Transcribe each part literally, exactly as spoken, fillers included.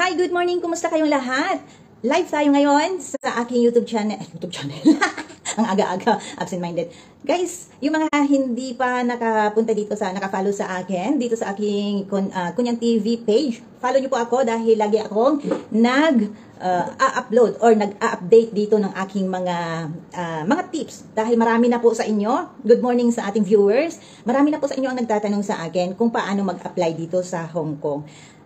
Hi, good morning. Kumusta kayong lahat? Live tayo ngayon sa aking YouTube channel. YouTube channel. Ang aga-aga, absent-minded. Guys, yung mga hindi pa nakapunta dito sa, nakafollow sa akin, dito sa aking uh, Kunyang T V page, follow nyo po ako dahil lagi akong nag uh, a-upload or nag-a-update dito ng aking mga uh, mga tips. Dahil marami na po sa inyo, good morning sa ating viewers, marami na po sa inyo ang nagtatanong sa akin kung paano mag-apply dito sa Hong Kong.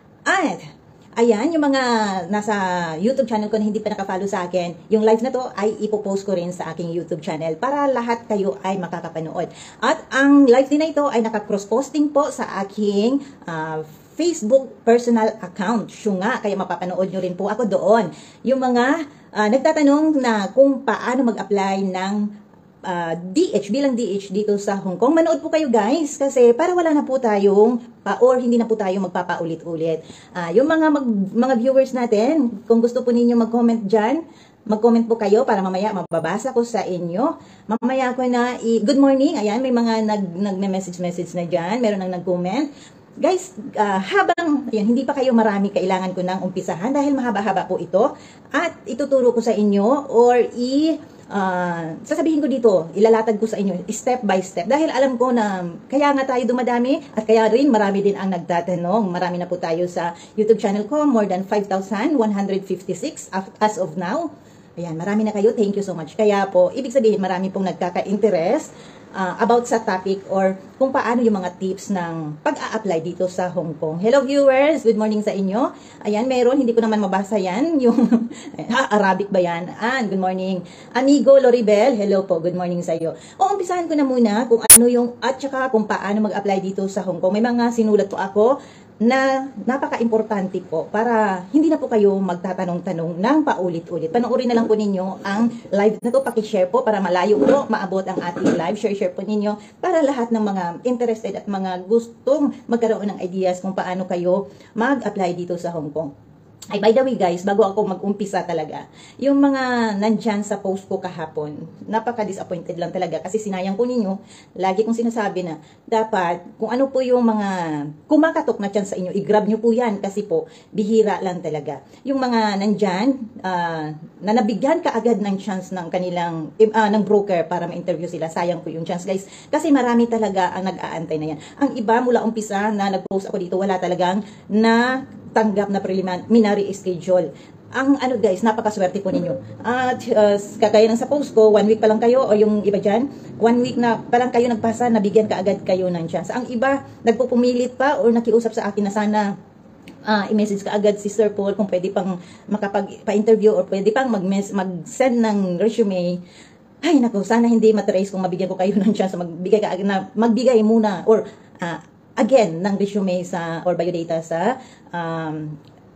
At ayan, yung mga nasa YouTube channel ko na hindi pa nakafollow sa akin, yung live na to ay ipopost ko rin sa aking YouTube channel para lahat kayo ay makakapanood. At ang live din na ito ay naka-cross-posting po sa aking uh, Facebook personal account. Siyo nga, kaya mapapanood nyo rin po ako doon. Yung mga uh, nagtatanong na kung paano mag-apply ng Uh, D H, bilang D H dito sa Hong Kong. Manood po kayo guys, kasi para wala na po tayong pa, or hindi na po tayo magpapaulit-ulit. Uh, yung mga mag, mga viewers natin, kung gusto po ninyo mag-comment dyan, mag-comment po kayo para mamaya mababasa ko sa inyo. Mamaya ko na, i good morning, ayan, may mga nag, nag-message-message na dyan, meron nang nag-comment. Guys, uh, habang ayan, hindi pa kayo marami, kailangan ko nang umpisahan dahil mahaba-haba po ito. At ituturo ko sa inyo or i- Uh, sasabihin ko dito, ilalatag ko sa inyo step by step dahil alam ko na kaya nga tayo dumadami at kaya rin marami din ang nagtatanong. Marami na po tayo sa YouTube channel ko, more than five thousand one hundred fifty-six as of now. Ayan, marami na kayo, thank you so much. Kaya po, ibig sabihin marami pong nagkaka-interest uh, about sa topic or kung paano yung mga tips ng pag-a-apply dito sa Hong Kong. Hello viewers, good morning sa inyo. Ayan, meron, hindi ko naman mabasa yan, yung ha, Arabic ba yan? Ah, good morning. Amigo Loribel, hello po, good morning sa iyo. O, umpisahan ko na muna kung ano yung, at saka kung paano mag-apply dito sa Hong Kong. May mga sinulat po ako na napaka-importante po para hindi na po kayo magtatanong-tanong ng paulit-ulit. Panoorin na lang po ninyo ang live na to, paki-share po para malayo po maabot ang ating live. Share-share po ninyo para lahat ng mga interested at mga gustong magkaroon ng ideas kung paano kayo mag-apply dito sa Hong Kong. Ay, by the way guys, bago ako mag-umpisa talaga, yung mga nandyan sa post ko kahapon, napaka-disappointed lang talaga kasi sinayang ko ninyo, lagi kong sinasabi na dapat kung ano po yung mga kumakatok na chance sa inyo, i-grab nyo po yan kasi po, bihira lang talaga. Yung mga nandyan, uh, na nabigyan ka agad ng chance ng kanilang, uh, ng broker para ma-interview sila, sayang po yung chance guys, kasi marami talaga ang nag-aantay na yan. Ang iba mula umpisa na nag-post ako dito, wala talagang na tanggap na preliminary schedule. Ang ano guys, napakaswerte po ninyo. At uh, kakaya ng sa post ko, one week pa lang kayo o yung iba dyan, one week na pa lang kayo nagpasa, nabigyan ka agad kayo ng chance. Ang iba, nagpupumilit pa or nakiusap sa akin na sana uh, i-message ka agad si Sir Paul kung pwede pang makapag-pa-interview or pwede pang mag-send ng resume. Ay naku, sana hindi matrace kung mabigyan ko kayo ng chance magbigay ka agad na magbigay muna or uh, again, ng resume sa, or biodata sa um,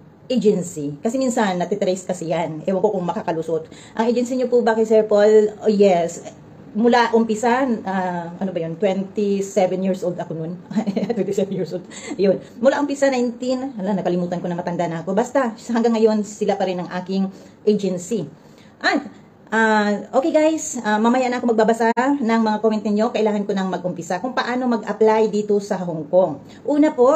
agency. Kasi minsan, natitrace kasi yan. Ewan ko kung makakalusot. Ang agency nyo po ba kay Sir Paul? Oh, yes. Mula umpisa, uh, ano ba yun? twenty-seven years old ako nun. twenty-seven years old. Yun. Mula umpisa, nineteen. Hala, nakalimutan ko na, matanda na ako. Basta, hanggang ngayon, sila pa rin ang aking agency. At, Uh, okay guys, uh, mamaya na ako magbabasa ng mga comment ninyo. Kailangan ko nang mag-umpisa kung paano mag-apply dito sa Hong Kong. Una po,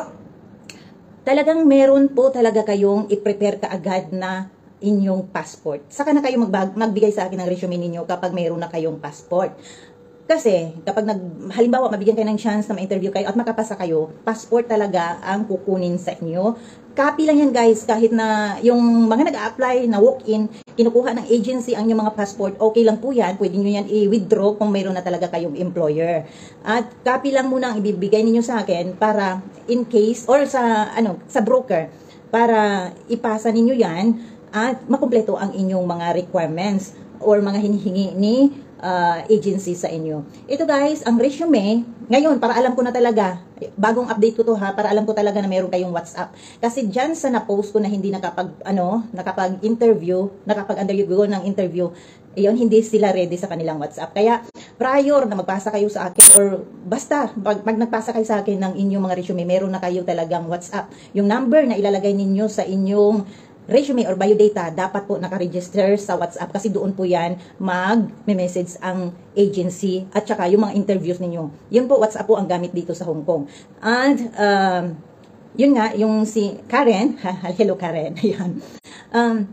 talagang meron po talaga kayong i-prepare kaagad na inyong passport. Saka na kayo magbigay sa akin ng resume ninyo kapag meron na kayong passport. Kasi kapag nag, halimbawa mabigyan kayo ng chance na ma-interview kayo at makapasa kayo, passport talaga ang kukunin sa inyo. Copy lang yan guys, kahit na yung mga nag-a-apply na walk-in, kinukuha ng agency ang yung mga passport, okay lang po yan, pwede nyo yan i-withdraw kung mayroon na talaga kayong employer. At copy lang muna ang ibibigay ninyo sa akin para in case, or sa, ano, sa broker, para ipasa ninyo yan at makumpleto ang inyong mga requirements or mga hinihingi ni Uh, agency sa inyo. Ito guys, ang resume, ngayon, para alam ko na talaga, bagong update ko to ha, para alam ko talaga na meron kayong WhatsApp. Kasi dyan sa na-post ko na hindi nakapag, ano, nakapag-interview, nakapag-undergo ng interview, ayun, hindi sila ready sa kanilang WhatsApp. Kaya, prior na magpasa kayo sa akin, or basta, pag, pag nagpasa kayo sa akin ng inyong mga resume, meron na kayo talagang WhatsApp. Yung number na ilalagay ninyo sa inyong resume or biodata, dapat po nakaregister sa WhatsApp kasi doon po yan mag-message ang agency at saka yung mga interviews ninyo. Yun po, WhatsApp po ang gamit dito sa Hong Kong. And, um, yun nga, yung si Karen, hello Karen, ayan. Um,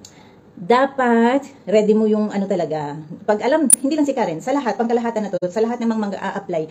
dapat ready mo yung ano talaga. Pag alam, hindi lang si Karen, sa lahat, pangkalahatan na to, sa lahat ng mga mag-a-apply,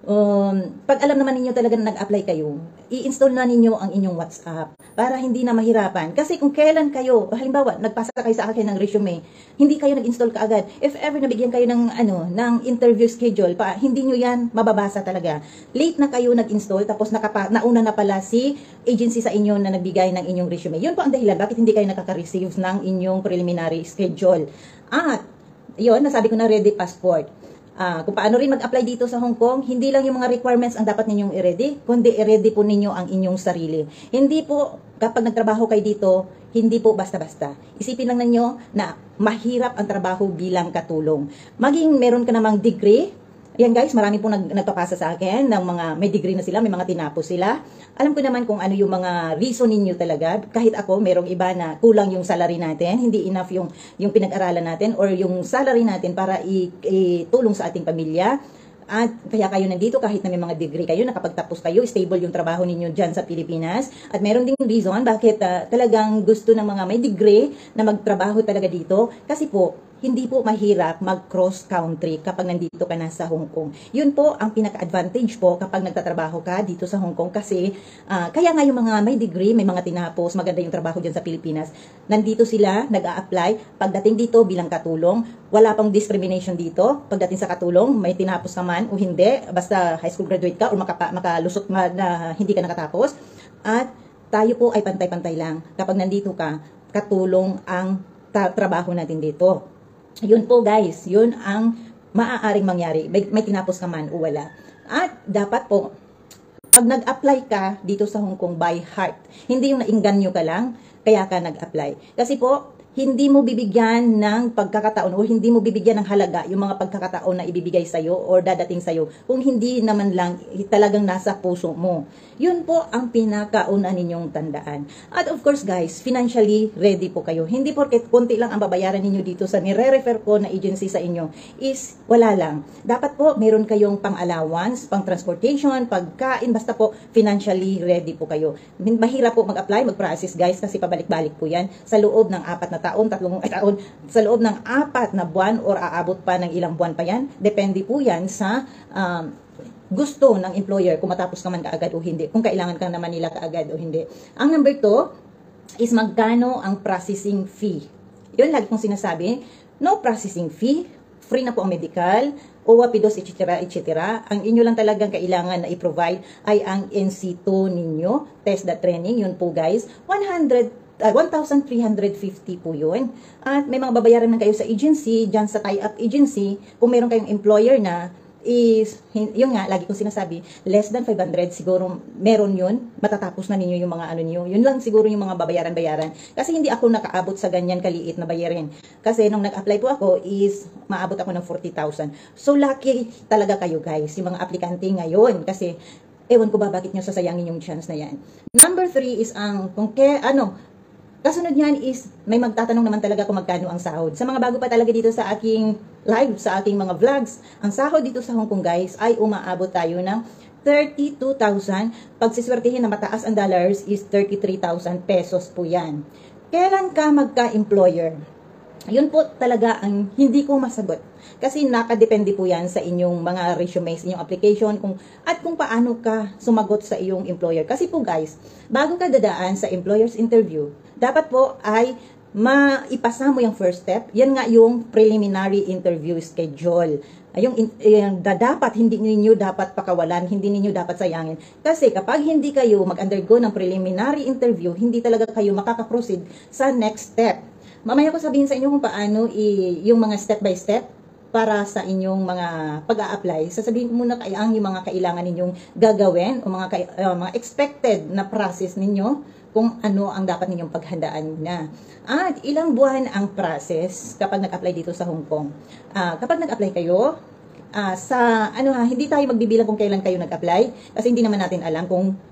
um, pag alam naman ninyo talaga na nag-apply kayo, i-install na ninyo ang inyong WhatsApp para hindi na mahirapan. Kasi kung kailan kayo, halimbawa, nagpasa kayo sa akin ng resume, hindi kayo nag-install kaagad. If ever nabigyan kayo ng ano, ng interview schedule, pa, hindi nyo yan mababasa talaga. Late na kayo nag-install, tapos nakapa, nauna na pala si agency sa inyo na nagbigay ng inyong resume. Yun po ang dahilan bakit hindi kayo nakaka-receive ng inyong preliminary schedule. At, yun, nasabi ko na ready passport. Uh, kung paano rin mag-apply dito sa Hong Kong, hindi lang yung mga requirements ang dapat ninyong i-ready, kundi i-ready po ninyo ang inyong sarili. Hindi po, kapag nagtrabaho kayo dito, hindi po basta-basta. Isipin lang ninyo na mahirap ang trabaho bilang katulong. Maging meron ka namang degree, yan guys, marami po nag, nagpapasa sa akin ng mga may degree na sila, may mga tinapos sila. Alam ko naman kung ano yung mga reason ninyo talaga. Kahit ako, merong iba na kulang yung salary natin, hindi enough yung, yung pinag-aralan natin or yung salary natin para itulong sa ating pamilya. At kaya kayo nandito kahit na may mga degree kayo, nakapagtapos kayo, stable yung trabaho ninyo dyan sa Pilipinas. At meron ding reason bakit uh, talagang gusto ng mga may degree na magtrabaho talaga dito. Kasi po, hindi po mahirap mag-cross country kapag nandito ka na sa Hong Kong. Yun po ang pinaka-advantage po kapag nagtatrabaho ka dito sa Hong Kong kasi uh, kaya nga yung mga may degree, may mga tinapos, maganda yung trabaho dyan sa Pilipinas. Nandito sila, nag-a-apply. Pagdating dito bilang katulong, wala pang discrimination dito. Pagdating sa katulong, may tinapos ka man o hindi, basta high school graduate ka o makapa, makalusot na, na hindi ka nakatapos. At tayo po ay pantay-pantay lang. Kapag nandito ka, katulong ang tra trabaho natin dito. Yun po guys, yun ang maaaring mangyari. May, may tinapos ka man o wala. At dapat po, pag nag-apply ka dito sa Hong Kong by heart, hindi yung nainganyo ka lang, kaya ka nag-apply. Kasi po, hindi mo bibigyan ng pagkakataon o hindi mo bibigyan ng halaga yung mga pagkakataon na ibibigay sa'yo or dadating sa'yo kung hindi naman lang talagang nasa puso mo. Yun po ang pinakauna ninyong tandaan. At of course guys, financially ready po kayo. Hindi porket konti lang ang babayaran ninyo dito sa nire-refer ko na agency sa inyo is wala lang. Dapat po meron kayong pang-allowance, pang-transportation, pagkain, basta po financially ready po kayo. Mahirap po mag-apply, mag-process guys kasi pabalik-balik po yan sa loob ng apat na taon, tatlong ay, taon, sa loob ng apat na buwan or aabot pa ng ilang buwan pa yan. Depende po yan sa um, gusto ng employer kung matapos ka man kaagad o hindi, kung kailangan ka naman nila kaagad o hindi. Ang number two is magkano ang processing fee. Yun lagi kong sinasabi, no processing fee, free na po ang medical, O A P dos, et cetera, et cetera. Ang inyo lang talagang kailangan na i-provide ay ang N C two ninyo, test the training, yun po guys, one hundred Uh, one thousand three hundred fifty po yun. At may mga babayaran na kayo sa agency, dyan sa tie-up agency, kung meron kayong employer na, is, yun nga, lagi kong sinasabi, less than five hundred, siguro meron yun, matatapos na ninyo yung mga ano niyo. Yun lang siguro yung mga babayaran-bayaran. Kasi hindi ako nakaabot sa ganyan kaliit na bayarin. Kasi nung nag-apply po ako is, maabot ako ng forty thousand. So, lucky talaga kayo guys, yung mga aplikante ngayon. Kasi, ewan ko ba bakit nyo sasayangin yung chance na yan. Number three is ang, kung ke, ano, kasunod niyan is, may magtatanong naman talaga kung magkano ang sahod. Sa mga bago pa talaga dito sa aking live, sa aking mga vlogs, ang sahod dito sa Hong Kong guys ay umaabot tayo ng thirty-two thousand. Pag siswertihin na mataas ang dollars is thirty-three thousand pesos po yan. Kailan ka magka-employer? Yun po talaga ang hindi ko masagot. Kasi nakadepende po yan sa inyong mga resumes, inyong application, kung, at kung paano ka sumagot sa iyong employer. Kasi po guys, bago ka dadaan sa employer's interview, dapat po ay maipasa mo yung first step. Yan nga yung preliminary interview schedule. Yung, yung da, dapat, hindi ninyo dapat pakawalan, hindi ninyo dapat sayangin. Kasi kapag hindi kayo mag-undergo ng preliminary interview, hindi talaga kayo makaka-proceed sa next step. Mamaya ko sabihin sa inyo kung paano i, yung mga step by step para sa inyong mga pag-a-apply. Sasabihin ko muna kaya ang yung mga kailangan ninyong gagawin o mga, uh, mga expected na process ninyo kung ano ang dapat ninyong paghandaan na. At ilang buwan ang process kapag nag-apply dito sa Hong Kong. Uh, kapag nag-apply kayo, uh, sa ano ha, hindi tayo magbibilang kung kailan kayo nag-apply kasi hindi naman natin alam kung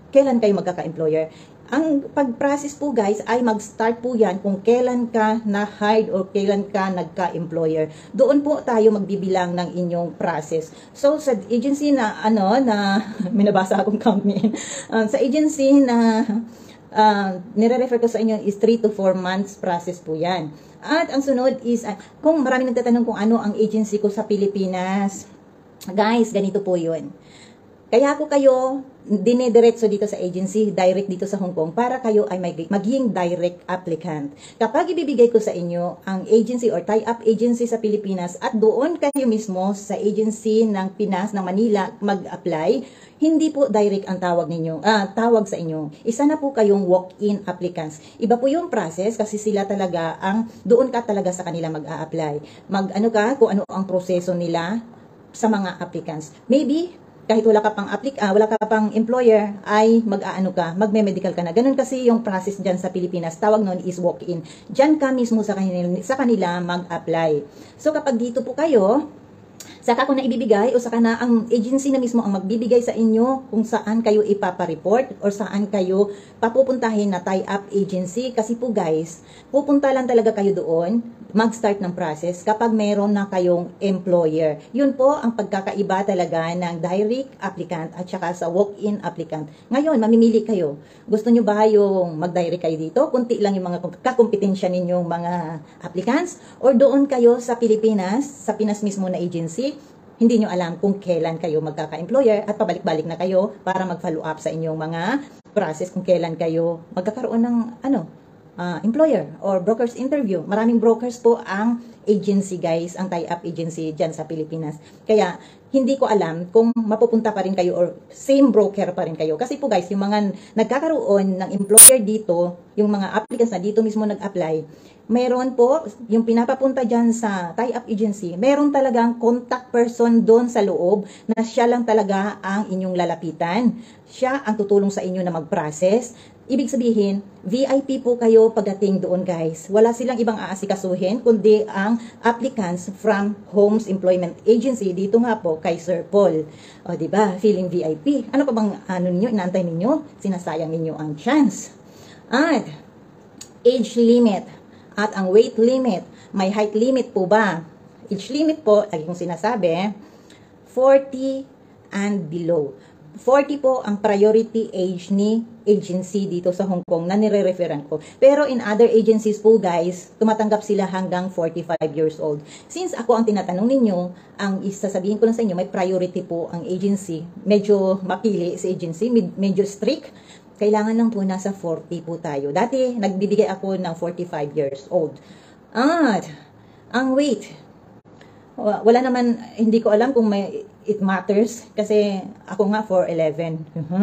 kailan kayo magkaka-employer. Ang pag-process po guys ay mag-start po yan kung kailan ka na-hired or kailan ka nagka-employer. Doon po tayo magbibilang ng inyong process. So sa agency na ano na may nabasa akong company um, sa agency na uh, nire-refer ko sa inyo is three to four months process po yan. At ang sunod is uh, kung marami nagtatanong kung ano ang agency ko sa Pilipinas. Guys, ganito po yun. Kaya ako kayo dinediretso dito sa agency, direct dito sa Hong Kong, para kayo ay maging direct applicant. Kapag ibibigay ko sa inyo ang agency or tie-up agency sa Pilipinas at doon kayo mismo sa agency ng Pinas, ng Manila, mag-apply, hindi po direct ang tawag ninyo, ah, tawag sa inyo. Isa na po kayong walk-in applicants. Iba po yung process kasi sila talaga ang, doon ka talaga sa kanila mag-a-apply. Mag-ano ka, kung ano ang proseso nila sa mga applicants. Maybe, kahit wala ka pang applic ah, wala ka pang employer, ay mag-aano ka, magme-medical ka na. Ganun kasi yung process dyan sa Pilipinas. Tawag nun is walk-in. Dyan ka mismo sa kanila, sa kanila mag-apply. So kapag dito po kayo, saka ko na ibibigay o saka na ang agency na mismo ang magbibigay sa inyo kung saan kayo ipapareport or saan kayo papupuntahin na tie-up agency. Kasi po guys, pupunta lang talaga kayo doon, mag-start ng process kapag meron na kayong employer. Yun po ang pagkakaiba talaga ng direct applicant at saka sa walk-in applicant. Ngayon, mamimili kayo. Gusto nyo ba yung mag-direct kayo dito? Kunti lang yung mga kakompetensya ninyong mga applicants? Or doon kayo sa Pilipinas, sa Pinas mismo na agency, hindi nyo alam kung kailan kayo magkaka-employer at pabalik-balik na kayo para mag-follow up sa inyong mga process kung kailan kayo magkakaroon ng ano, uh, employer or brokers interview. Maraming brokers po ang agency guys, ang tie-up agency dyan sa Pilipinas. Kaya hindi ko alam kung mapupunta pa rin kayo or same broker pa rin kayo. Kasi po guys, yung mga nagkakaroon ng employer dito, yung mga applicants na dito mismo nag-apply, meron po, yung pinapapunta dyan sa tie-up agency, meron talagang contact person doon sa loob na siya lang talaga ang inyong lalapitan. Siya ang tutulong sa inyo na mag-process. Ibig sabihin, V I P po kayo pagdating doon guys. Wala silang ibang aasikasuhin kundi ang applicants from Homes Employment Agency. Dito nga po kay Sir Paul. O diba, feeling V I P. Ano pa bang ano ninyo, inaantay ninyo? Sinasayang ninyo ang chance. At age limit at ang weight limit. May height limit po ba? Age limit po, lagi kong sinasabi, forty and below. forty po ang priority age ni agency dito sa Hong Kong na nire-referan ko. Pero in other agencies po guys, tumatanggap sila hanggang forty-five years old. Since ako ang tinatanong ninyo, ang isasabihin ko lang sa inyo, may priority po ang agency. Medyo mapili sa agency, medyo strict. Kailangan lang po nasa forty po tayo. Dati, nagbibigay ako ng forty-five years old. At, ang weight, wala naman, hindi ko alam kung may it matters kasi ako nga four eleven.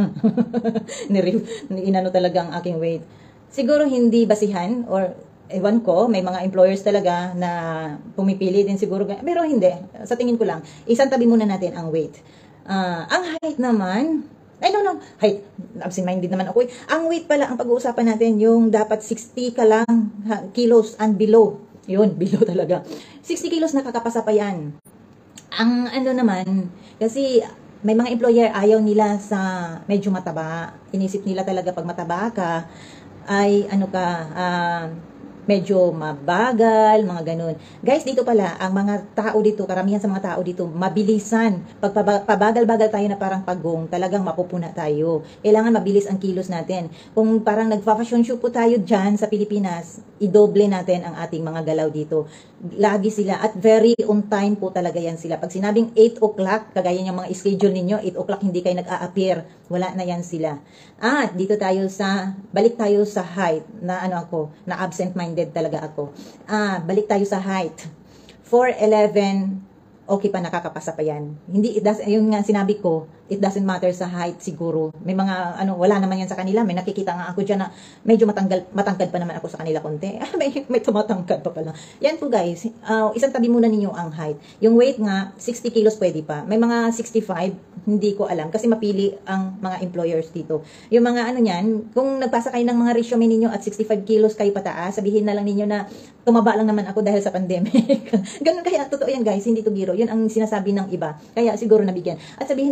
Inano talaga ang aking weight. Siguro hindi basihan or ewan ko, may mga employers talaga na pumipili din siguro. Pero hindi, sa tingin ko lang, isang tabi muna natin ang weight. Uh, ang height naman, ay no no, height, absent-minded naman ako eh. Ang weight pala, ang pag-uusapan natin, yung dapat sixty ka lang ha, kilos and below. Yun, below talaga. sixty kilos nakakapasa pa yan. Ang ano naman, kasi may mga employer ayaw nila sa medyo mataba. Inisip nila talaga pag mataba ka, ay ano ka, uh, medyo mabagal, mga ganun. Guys, dito pala, ang mga tao dito, karamihan sa mga tao dito, mabilisan. Pag pabagal-bagal tayo na parang pagong, talagang mapupuna tayo. Kailangan mabilis ang kilos natin. Kung parang nagfa-fashion show po tayo dyan sa Pilipinas, idoble natin ang ating mga galaw dito. Lagi sila, at very on time po talaga yan sila. Pag sinabing eight o'clock, kagaya yung mga schedule ninyo, eight o'clock hindi kayo nag-a-appear, wala na yan sila. At dito tayo sa, balik tayo sa height, na ano ako, na absent-minded talaga ako. Ah, balik tayo sa height. four eleven, okay pa, nakakapasa pa yan. Hindi, it does, yung nga sinabi ko, it doesn't matter sa height siguro. May mga, ano, wala naman yan sa kanila. May nakikita nga ako dyan na medyo matanggal, matangkad pa naman ako sa kanila konti. Ah, may, may tumatangkad pa pala. Yan po guys, uh, isang tabi muna ninyo ang height. Yung weight nga, sixty kilos pwede pa. May mga sixty-five, hindi ko alam. Kasi mapili ang mga employers dito. Yung mga ano yan, kung nagpasa kayo ng mga resume ninyo at sixty-five kilos kayo pataas, sabihin na lang ninyo na tumaba lang naman ako dahil sa pandemic. Ganun kaya, totoo yan guys, hindi to biro. Yun ang sinasabi ng iba. Kaya siguro nabigyan. At sabihin ninyo, mabilis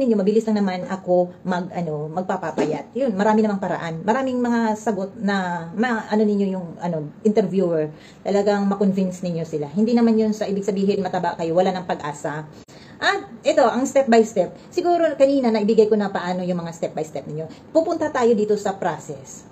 bilis lang naman ako mag, ano, magpapapayat. Yun, marami namang paraan. Maraming mga sagot na, ma, ano ninyo yung, ano, interviewer. Talagang makonvince ninyo sila. Hindi naman yun sa ibig sabihin mataba kayo, wala ng pag-asa. At ito, ang step by step. Siguro kanina naibigay ko na paano yung mga step by step ninyo. Pupunta tayo dito sa process.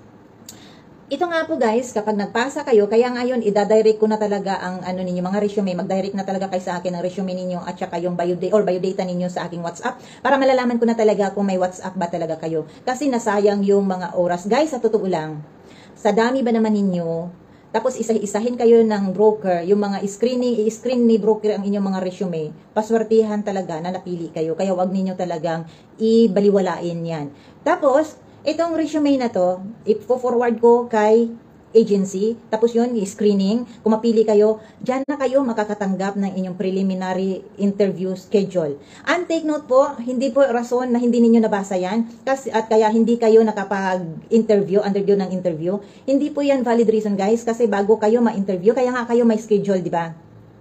Ito nga po guys, kapag nagpasa kayo, kaya ngayon ida-direct ko na talaga ang ano ninyo, mga resume, mag-direct na talaga kayo sa akin ang resume ninyo at saka yung biodata or biodata ninyo sa aking WhatsApp para malalaman ko na talaga kung may WhatsApp ba talaga kayo. Kasi nasayang yung mga oras. Guys, sa totoo lang, sa dami ba naman ninyo, tapos isa-isahin kayo ng broker, yung mga screening, i-screen ni broker ang inyong mga resume, paswertihan talaga na napili kayo. Kaya wag ninyo talagang ibaliwalain yan. Tapos, itong resume na to, ipo-forward ko kay agency, tapos yun, screening, kung mapili kayo, dyan na kayo makakatanggap ng inyong preliminary interview schedule. And take note po, hindi po rason na hindi ninyo nabasa yan, kasi, at kaya hindi kayo nakapag-interview, undergo ng interview. Hindi po yan valid reason guys, kasi bago kayo ma-interview, kaya nga kayo may schedule, di ba?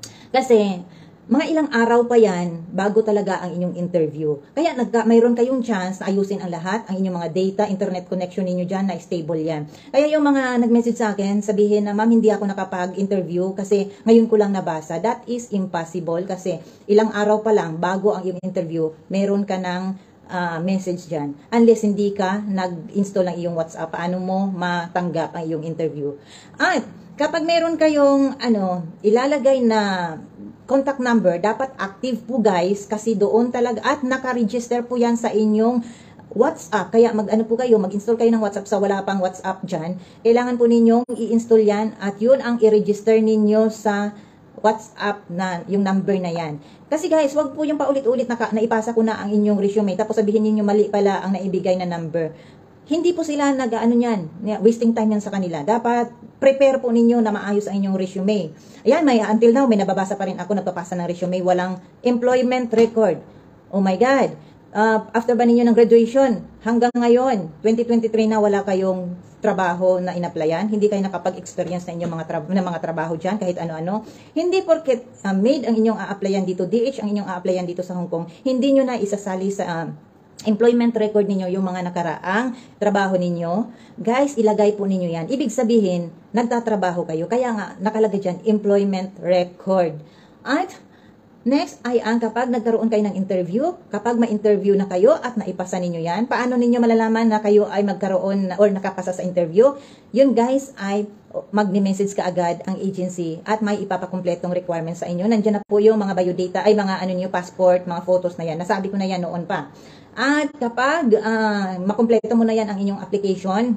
Kasi, mga ilang araw pa yan bago talaga ang inyong interview. Kaya nagka, mayroon kayong chance na ayusin ang lahat, ang inyong mga data, internet connection ninyo dyan na stable yan. Kaya yung mga nag-message sa akin, sabihin na ma'am hindi ako nakapag-interview kasi ngayon ko lang nabasa. That is impossible kasi ilang araw pa lang bago ang iyong interview, meron ka ng uh, message dyan. Unless hindi ka nag-install ng iyong WhatsApp, paano mo matanggap ang iyong interview. At kapag meron kayong ano, ilalagay na contact number, dapat active po guys kasi doon talaga at naka-register po yan sa inyong WhatsApp. Kaya mag-ano po kayo, mag-install kayo ng WhatsApp sa wala pang WhatsApp dyan. Kailangan po ninyong i-install yan at yun ang i-register ninyo sa WhatsApp na yung number na yan. Kasi guys, wag po yung paulit-ulit na, na ipasa ko na ang inyong resume tapos sabihin niyo mali pala ang naibigay na number. Hindi po sila nag-ano yan, wasting time yan sa kanila. Dapat prepare po ninyo na maayos ang inyong resume. Ayan, may, until now, may nababasa pa rin ako, nagpapasa ng resume, walang employment record. Oh my God. Uh, after ba ninyo ng graduation, hanggang ngayon, twenty twenty-three na wala kayong trabaho na inaplayan, hindi kayo nakapag-experience na inyong mga, tra na mga trabaho dyan, kahit ano-ano. Hindi porket uh, made ang inyong a-applyan dito, D H ang inyong a-applyan dito sa Hong Kong, hindi nyo na isasali sa uh, employment record ninyo, yung mga nakaraang trabaho ninyo. Guys, ilagay po ninyo yan. Ibig sabihin, nagtatrabaho kayo. Kaya nga, nakalagay dyan, employment record. At next ay ang kapag nagkaroon kayo ng interview, kapag ma-interview na kayo at naipasa ninyo yan, paano ninyo malalaman na kayo ay magkaroon na, or nakapasa sa interview? Yun guys ay mag-message ka agad ang agency at may ipapakumpletong requirements sa inyo. Nandiyan na po yung mga biodata, ay mga ano niyo, passport, mga photos na yan. Nasabi ko na yan noon pa. At kapag uh, makumpleto mo na yan ang inyong application,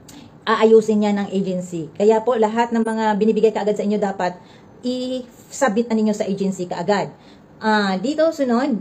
aayusin yan ng agency. Kaya po lahat ng mga binibigay kaagad sa inyo dapat i-submit na ninyo sa agency kaagad. Uh, dito sunod,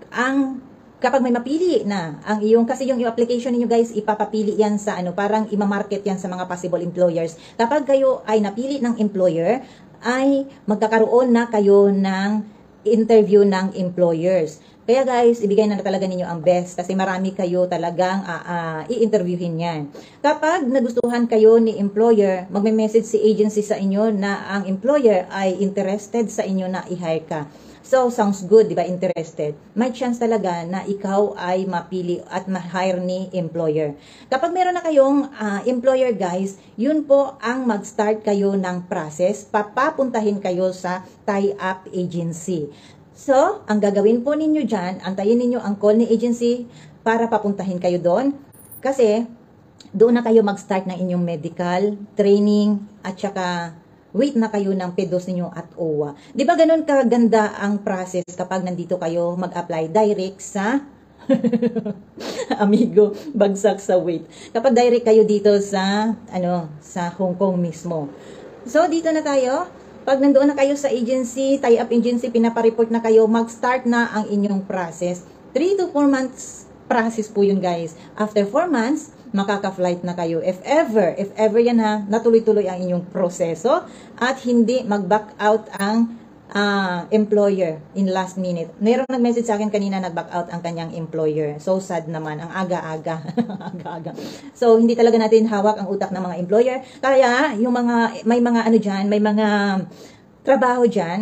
ang kapag may mapili na ang iyong, kasi yung, yung application niyo guys, ipapapili yan sa ano, parang ima-market yan sa mga possible employers. Kapag kayo ay napili ng employer, ay magkakaroon na kayo ng interview ng employers. Kaya guys, ibigay na talaga ninyo ang best kasi marami kayo talagang uh, uh, i-interviewin yan. Kapag nagustuhan kayo ni employer, magme-message si agency sa inyo na ang employer ay interested sa inyo na i-hire ka. So, sounds good, di ba? Interested. May chance talaga na ikaw ay mapili at ma-hire ni employer. Kapag meron na kayong uh, employer guys, yun po ang mag-start kayo ng process. Papapuntahin kayo sa tie-up agency. So, ang gagawin po ninyo dyan, antayin ninyo ang call ni agency para papuntahin kayo doon. Kasi, doon na kayo mag-start ng inyong medical, training, at saka wait na kayo ng P E D O S ninyo at O W A. Di ba ganun kaganda ang process kapag nandito kayo mag-apply direct sa amigo, bagsak sa wait. Kapag direct kayo dito sa, ano, sa Hong Kong mismo. So, dito na tayo. Pag nandoon na kayo sa agency, tie-up agency, pinapareport na kayo, mag-start na ang inyong process. three to four months process po yun guys. After four months, makaka-flight na kayo. If ever, if ever yan ha, natuloy-tuloy ang inyong proseso at hindi mag-back out ang uh, employer in last minute. Mayroong nag-message sa akin kanina, nag-back out ang kanyang employer. So sad naman, ang aga-aga. aga-aga. So, hindi talaga natin hawak ang utak ng mga employer. Kaya, yung mga, may mga ano dyan, may mga trabaho dyan,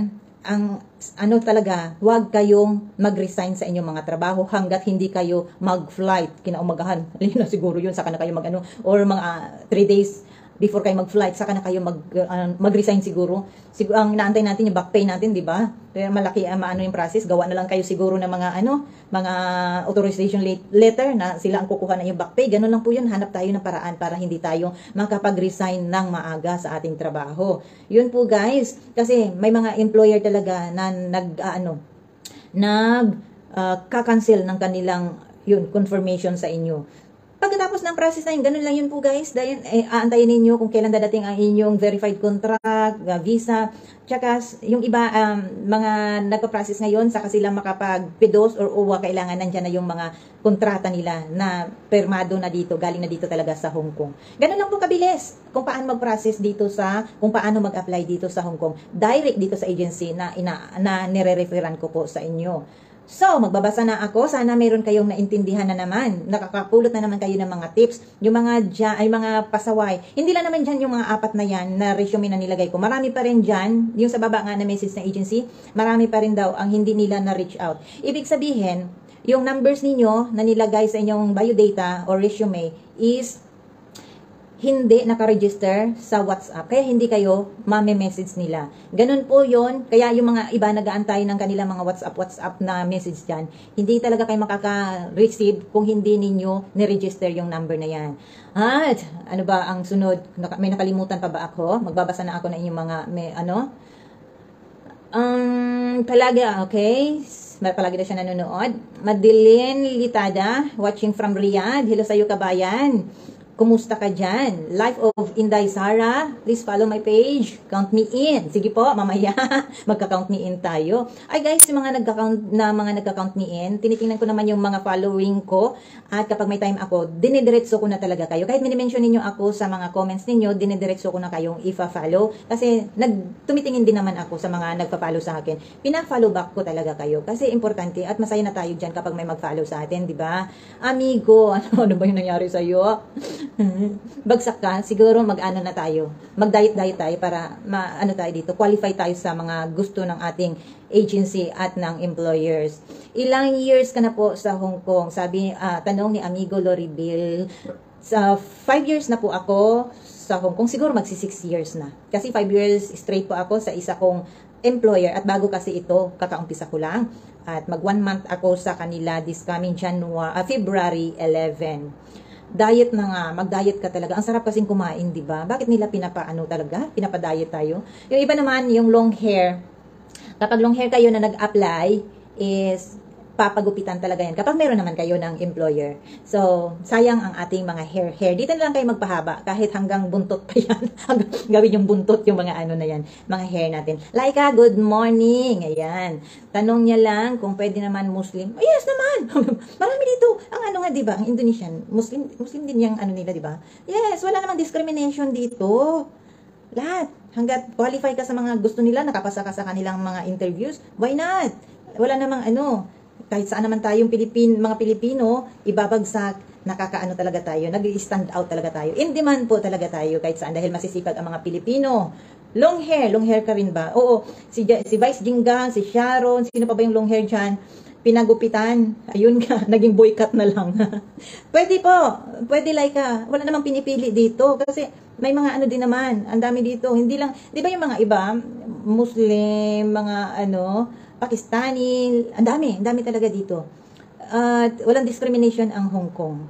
ang ano talaga, huwag kayong mag-resign sa inyong mga trabaho hanggat hindi kayo mag-flight kinaumagahan. Alin na siguro yun, saka na kayo mag-ano, or mga three days before kayo mag-flight, saka na kayo mag, uh, mag-resign siguro. Siguro ang inaantay natin yung back pay natin, di ba? Kaya malaki ang uh, maano yung process. Gawa na lang kayo siguro ng mga ano, mga authorization letter na sila ang kukuha na yung back pay. Ganun lang po yun. Hanap tayo ng paraan para hindi tayo makapag-resign ng maaga sa ating trabaho. Yun po guys. Kasi may mga employer talaga na nag uh, ano, nag uh, ka-cancel ng kanilang yun confirmation sa inyo. Pagkatapos ng process na yun, ganun lang yun po guys. Dahil eh, aantayin ninyo kung kailan dadating ang inyong verified contract, uh, visa, tsaka yung iba, um, mga nagpa-process ngayon, saka sila makapag-P D O S or O W A, kailangan nandyan na yung mga kontrata nila na permado na dito, galing na dito talaga sa Hong Kong. Ganun lang po kabilis kung paano mag-process dito sa, kung paano mag-apply dito sa Hong Kong. Direct dito sa agency na, ina, na nire-referan ko po sa inyo. So, magbabasa na ako. Sana mayroon kayong naintindihan na naman. Nakakapulot na naman kayo ng mga tips. Yung mga dyan, ay mga pasaway. Hindi lang naman dyan yung mga apat na yan na resume na nilagay ko. Marami pa rin dyan. Yung sa baba nga na message ng agency, marami pa rin daw ang hindi nila na-reach out. Ibig sabihin, yung numbers ninyo na nilagay sa inyong biodata or resume is hindi nakaregister sa WhatsApp. Kaya hindi kayo mame-message nila. Ganun po yon. Kaya yung mga iba nag-aantay ng kanilang mga WhatsApp, WhatsApp na message dyan, hindi talaga kayo makaka-receive kung hindi ninyo niregister yung number na yan. At ano ba ang sunod? May nakalimutan pa ba ako? Magbabasa na ako ng inyong mga, may, ano? Um, palagi, okay. Palagi na siya nanonood. Madeline Litada, watching from Riyadh. Hello sa'yo kabayan. Kumusta ka dyan? Life of Inday Sara. Please follow my page. Count me in. Sige po, mamaya. Magka-count me in tayo. Ay guys, yung mga nagka-count na mga nagka-count me in, tinitingnan ko naman yung mga following ko. At kapag may time ako, dinidiretso ko na talaga kayo. Kahit minimension ninyo ako sa mga comments ninyo, dinidiretso ko na kayong ifa-follow. Kasi nag, tumitingin din naman ako sa mga nagpa-follow sa akin. Pina-follow back ko talaga kayo. Kasi importante at masaya na tayo dyan kapag may mag-follow sa atin, di ba? Amigo, ano, ano ba yung nangyari sa'yo? Bagsak ka, siguro mag-ano na tayo, mag-diet-diet tayo para ma ano tayo dito, qualify tayo sa mga gusto ng ating agency at ng employers. Ilang years ka na po sa Hong Kong? Sabi, uh, tanong ni Amigo Loribel, sa five years na po ako sa Hong Kong, siguro magsi six years na. Kasi five years straight po ako sa isa kong employer at bago kasi ito, kakaumpisa ko lang. At mag one month ako sa kanila this coming January, uh, February eleventh. Diet na nga, mag-diet ka talaga. Ang sarap kasing kumain, di ba? Bakit nila pinapaano talaga? Pinapa-diet tayo. Yung iba naman, yung long hair. Kapag long hair kayo na nag-apply, is papagupitan talaga yan. Kapag meron naman kayo ng employer. So, sayang ang ating mga hair. Hair. Dito na lang kayo magpahaba. Kahit hanggang buntot pa yan. Gawin yung buntot yung mga ano na yan. Mga hair natin. Laika, good morning. Ayan. Tanong niya lang kung pwede naman Muslim. Oh, yes naman. Marami dito. Ang ano nga, di ba? Ang Indonesian. Muslim, Muslim din yung ano nila, di ba? Yes, wala namang discrimination dito. Lahat. Hanggat qualify ka sa mga gusto nila, nakapasa ka sa kanilang mga interviews, why not? Wala namang ano, kahit saan naman tayong Pilipin, mga Pilipino, ibabagsak, nakakaano talaga tayo, nag-stand out talaga tayo. In demand po talaga tayo kahit saan dahil masisipag ang mga Pilipino. Long hair, long hair ka rin ba? Oo, si, si Vice Jinggan, si Sharon, sino pa ba yung long hair dyan? Pinagupitan, ayun ka, naging boycott na lang. Pwede po, pwede like ka, wala namang pinipili dito kasi may mga ano din naman, ang dami dito, hindi lang, di ba yung mga iba, Muslim, mga ano, Pakistani, ang dami, ang dami talaga dito. At walang discrimination ang Hong Kong.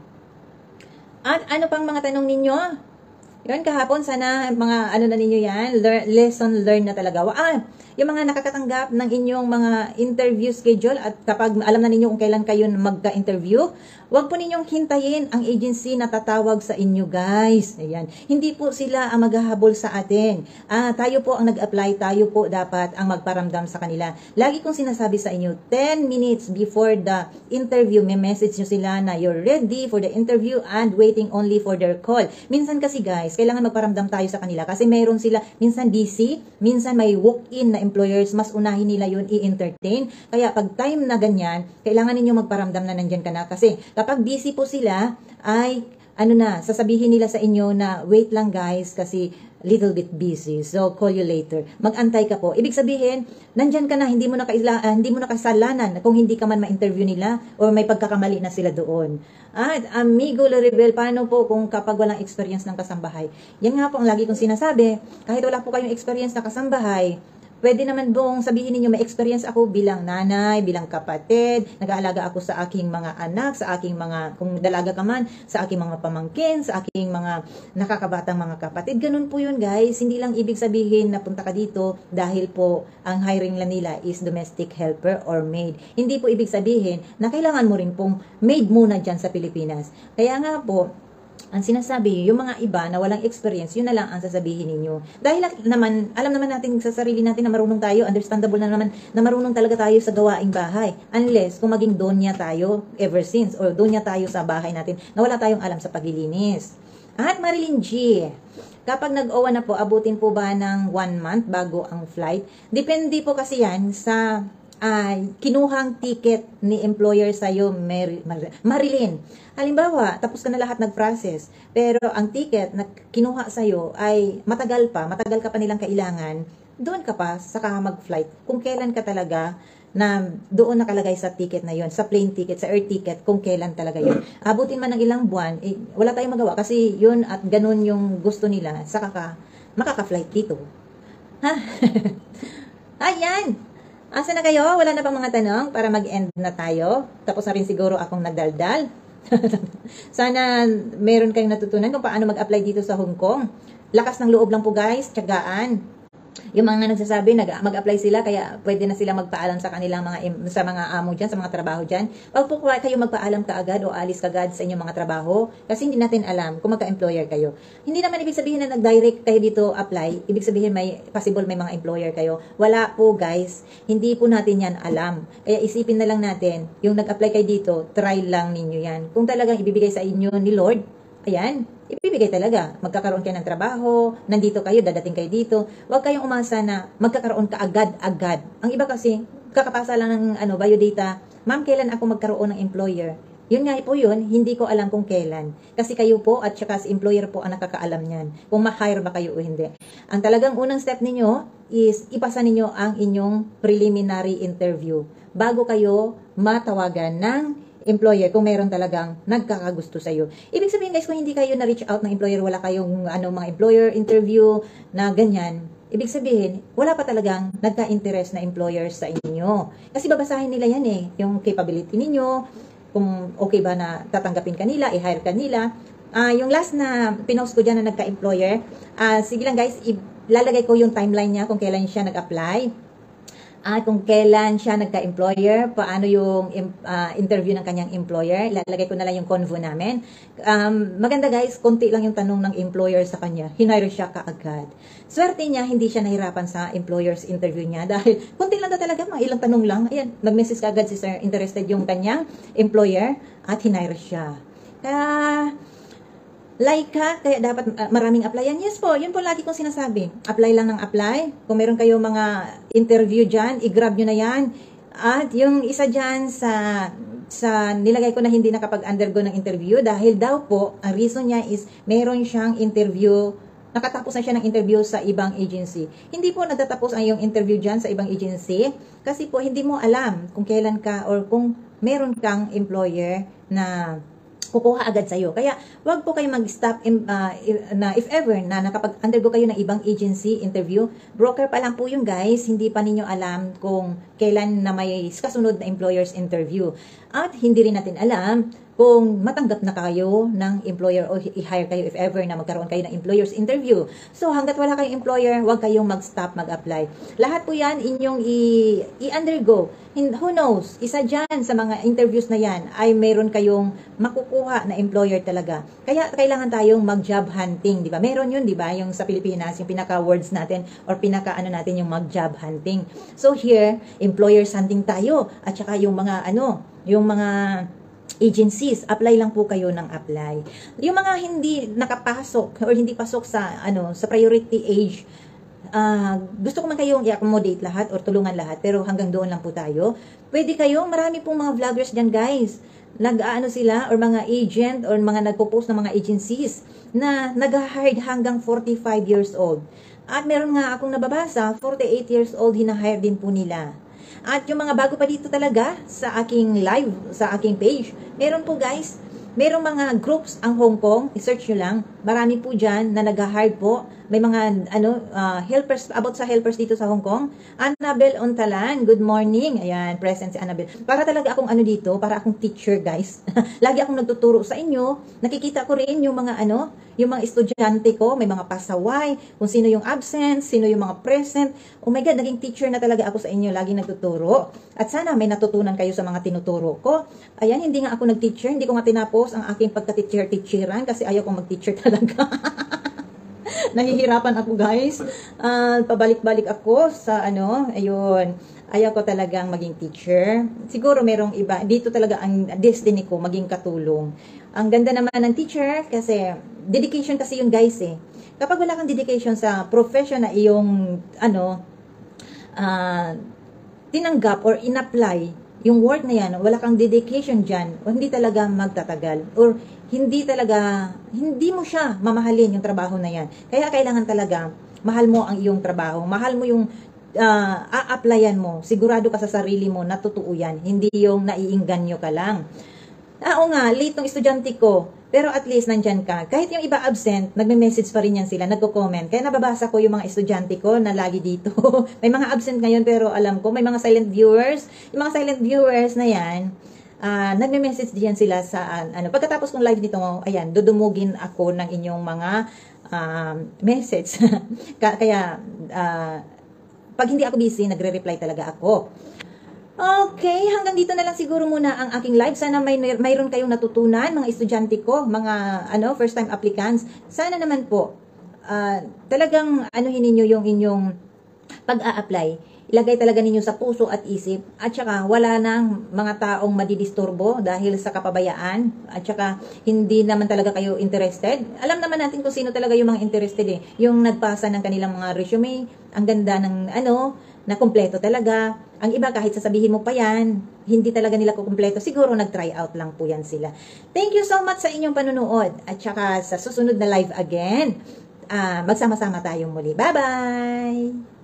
At ano pang mga tanong ninyo? Yun, kahapon, sana mga ano na ninyo yan, learn, lesson learned na talaga. Ah, yung mga nakakatanggap ng inyong mga interview schedule at kapag alam na ninyo kung kailan kayo magka-interview, wag po ninyong hintayin ang agency na tatawag sa inyo, guys. Ayan. Hindi po sila ang maghahabol sa atin. Ah, tayo po ang nag-apply, tayo po dapat ang magparamdam sa kanila. Lagi kong sinasabi sa inyo, ten minutes before the interview, may message nyo sila na you're ready for the interview and waiting only for their call. Minsan kasi, guys, kailangan magparamdam tayo sa kanila kasi meron sila, minsan busy, minsan may walk-in na employers, mas unahin nila yun i-entertain. Kaya pag time na ganyan, kailangan ninyo magparamdam na nandyan ka na kasi kapag busy po sila, ay ano na, sasabihin nila sa inyo na wait lang guys kasi little bit busy. So, call you later. Mag-antay ka po. Ibig sabihin, nandyan ka na, hindi mo na, kaila, uh, hindi mo na kasalanan kung hindi ka man ma-interview nila or may pagkakamali na sila doon. At, amigo Loribel, paano po kung kapag walang experience ng kasambahay? Yan nga po ang lagi kong sinasabi. Kahit wala po kayong experience na kasambahay, pwede naman bong sabihin ninyo, may experience ako bilang nanay, bilang kapatid, nag-aalaga ako sa aking mga anak, sa aking mga, kung dalaga ka man, sa aking mga pamangkin, sa aking mga nakakabatang mga kapatid. Ganun po yun guys. Hindi lang ibig sabihin na punta ka dito dahil po ang hiring lang nila is domestic helper or maid. Hindi po ibig sabihin na kailangan mo rin pong maid muna dyan sa Pilipinas. Kaya nga po, ang sinasabi, yung mga iba na walang experience, yun na lang ang sasabihin ninyo. Dahil naman, alam naman natin sa sarili natin na marunong tayo, understandable na naman na marunong talaga tayo sa gawaing bahay. Unless, kung maging donya tayo ever since, or donya tayo sa bahay natin, na wala tayong alam sa paglilinis. At Marilyn G, kapag nag-O W A na po, abutin po ba ng one month bago ang flight? Depende po kasi yan sa ay kinuhang ticket ni employer sa'yo, Mar Mar Marilyn. Halimbawa, tapos ka na lahat nag-process, pero ang ticket na kinuha sa'yo ay matagal pa, matagal ka pa nilang kailangan, doon ka pa, saka mag-flight. Kung kailan ka talaga na doon nakalagay sa ticket na yon, sa plane ticket, sa air ticket, kung kailan talaga yon. Abutin man ng ilang buwan, eh, wala tayong magawa kasi yun at ganun yung gusto nila, saka ka makaka-flight dito. Ha? Ayan! Asa na kayo? Wala na bang mga tanong para mag-end na tayo? Tapos na rin siguro akong nagdaldal. Sana meron kayong natutunan kung paano mag-apply dito sa Hong Kong. Lakas ng loob lang po guys, tiyagaan. Yung mga nagsasabi, mag-apply sila, kaya pwede na sila magpaalam sa kanilang mga, sa mga amo dyan, sa mga trabaho dyan. Pag po kayo magpaalam kaagad o alis kaagad sa inyong mga trabaho, kasi hindi natin alam kung magka-employer kayo. Hindi naman ibig sabihin na nag-direct kayo dito apply, ibig sabihin may possible may mga employer kayo. Wala po guys, hindi po natin yan alam. Kaya isipin na lang natin, yung nag-apply kayo dito, try lang ninyo yan. Kung talagang ibibigay sa inyo ni Lord, ayan, ibibigay talaga. Magkakaroon kayo ng trabaho, nandito kayo, dadating kayo dito. Huwag kayong umasa na magkakaroon ka agad-agad. Ang iba kasi, kakapasa lang ng ano, biodata, ma'am, kailan ako magkaroon ng employer? Yun nga po yun, hindi ko alam kung kailan. Kasi kayo po at saka si employer po ang nakakaalam niyan. Kung ma-hire ba kayo o hindi. Ang talagang unang step ninyo is ipasa ninyo ang inyong preliminary interview bago kayo matawagan ng employer kung meron talagang nagkakagusto sa iyo. Ibig sabihin guys, kung hindi kayo na-reach out ng employer, wala kayong ano, mga employer interview na ganyan, ibig sabihin, wala pa talagang nagka-interest na employer sa inyo. Kasi babasahin nila yan eh, yung capability ninyo, kung okay ba na tatanggapin kanila, i-hire kanila. Uh, yung last na pinost ko dyan na nagka-employer, uh, sige lang guys, ilalagay ko yung timeline niya kung kailan siya nag-apply. At kung kailan siya nagka-employer, paano yung uh, interview ng kanyang employer. Lalagay ko na lang yung convo namin. Um, maganda guys, konti lang yung tanong ng employer sa kanya. Hinire siya kaagad. Swerte niya, hindi siya nahirapan sa employer's interview niya dahil konti lang na talaga, mga ilang tanong lang. Ayan, nag-message kaagad si sir, interested yung kanyang employer at hinire siya. Kaya, like ka, kaya dapat uh, maraming applyan. Yes po, yun po lagi kong sinasabi. Apply lang ng apply. Kung meron kayo mga interview dyan, i-grab nyo na yan. At yung isa dyan sa, sa nilagay ko na hindi nakapag-undergo ng interview dahil daw po, ang reason niya is meron siyang interview, nakatapos na siya ng interview sa ibang agency. Hindi po nagtatapos ang yung interview dyan sa ibang agency kasi po hindi mo alam kung kailan ka or kung meron kang employer na kukuha agad sa'yo. Kaya, wag po kayo mag-stop uh, na if ever na nakapag-undergo kayo ng ibang agency interview, broker pa lang po yung guys, hindi pa ninyo alam kung kailan na may kasunod na employer's interview. At hindi rin natin alam kung matanggap na kayo ng employer o i-hire kayo if ever na magkaroon kayo ng employer's interview. So, hanggat wala kayong employer, huwag kayong mag-stop mag-apply. Lahat po yan inyong i-undergo. Who knows, isa dyan sa mga interviews na yan ay mayroon kayong makukuha na employer talaga. Kaya kailangan tayong mag-job hunting, di ba? Meron yun, di ba? Yung sa Pilipinas, yung pinaka-words natin or pinaka-ano natin yung mag-job hunting. So here, employers hunting tayo at saka yung mga ano, yung mga agencies, apply lang po kayo ng apply. Yung mga hindi nakapasok or hindi pasok sa ano sa priority age, uh, gusto ko man kayong i-accommodate lahat or tulungan lahat, pero hanggang doon lang po tayo. Pwede kayong, marami pong mga vloggers dyan guys, nag-aano sila or mga agent or mga nagpo-post ng mga agencies na nag-hire hanggang forty-five years old. At meron nga akong nababasa, forty-eight years old, hinahire din po nila. At yung mga bago pa dito talaga sa aking live, sa aking page, meron po guys, merong mga groups ang Hong Kong, i-search nyo lang, marami po dyan na nag-hire po. May mga ano uh, helpers, about sa helpers dito sa Hong Kong. Annabel Ontalan, good morning. Ayan, present si Annabel. Para talaga akong ano dito, para akong teacher guys. Lagi akong nagtuturo sa inyo. Nakikita ko rin yung mga ano, yung mga estudyante ko, may mga pasaway, kung sino yung absent, sino yung mga present. Oh my God, naging teacher na talaga ako sa inyo, lagi nagtuturo. At sana may natutunan kayo sa mga tinuturo ko. Ayan, hindi nga ako nag-teacher, hindi ko nga tinapos ang aking pagka-teacher-teacheran kasi ayaw kong mag-teacher talaga. Nahihirapan ako guys. Uh, pabalik-balik ako sa ano, ayun. Ayaw ko talagang maging teacher. Siguro merong iba. Dito talaga ang destiny ko, maging katulong. Ang ganda naman ng teacher kasi dedication kasi yun guys eh. Kapag wala kang dedication sa profession na iyong ano, uh, tinanggap or in-apply, yung word na yan, wala kang dedication dyan, o hindi talaga magtatagal, or hindi talaga, hindi mo siya mamahalin yung trabaho na yan. Kaya kailangan talaga, mahal mo ang iyong trabaho, mahal mo yung uh, a-applyan mo, sigurado ka sa sarili mo, na totoo yan, hindi yung naiinganyo ka lang. Ah, oo nga, late ng estudyante ko, pero at least nandyan ka. Kahit yung iba absent, nagme-message pa rin yan sila, nagko-comment. Kaya nababasa ko yung mga estudyante ko na lagi dito. May mga absent ngayon pero alam ko, may mga silent viewers. Yung mga silent viewers na yan, uh, nagme-message diyan sila sa, uh, ano, pagkatapos kong live dito, ayan, dudumugin ako ng inyong mga uh, message. Kaya, uh, pag hindi ako busy, nagre-reply talaga ako. Okay, hanggang dito na lang siguro muna ang aking live. Sana may mayroon kayong natutunan, mga estudyante ko, mga ano, first time applicants. Sana naman po, uh, talagang anuhin niyo yung inyong pag-a-apply. Ilagay talaga ninyo sa puso at isip. At saka wala nang mga taong madidisturbo dahil sa kapabayaan. At saka hindi naman talaga kayo interested. Alam naman natin kung sino talaga yung mga interested eh. Yung nagpasa ng kanilang mga resume, ang ganda ng ano, na kumpleto talaga. Ang iba kahit sasabihin mo pa yan, hindi talaga nila kukumpleto. Siguro nag-try out lang po yan sila. Thank you so much sa inyong panunood. At saka sa susunod na live again, uh, magsama-sama tayong muli. Bye-bye!